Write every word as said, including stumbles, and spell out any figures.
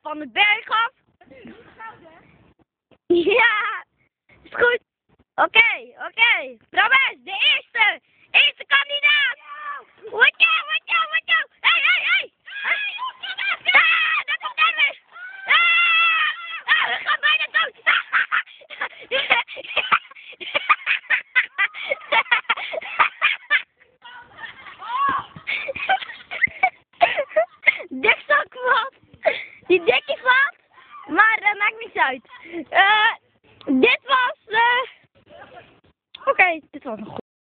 van de berg af. Ja, is goed. Oké, okay, oké. Okay. Probeer, de eerste. Eerste kandidaat. Watch out, watch out, watch out. Hey, hey, hey. Ah, dat is Dennis. Ah, ah, we gaan bijna dood. Dit zak valt. Die dikke valt. Maar dat uh, maakt niks uit. Uh, dit was... Uh... Oké, okay, dit was een goed.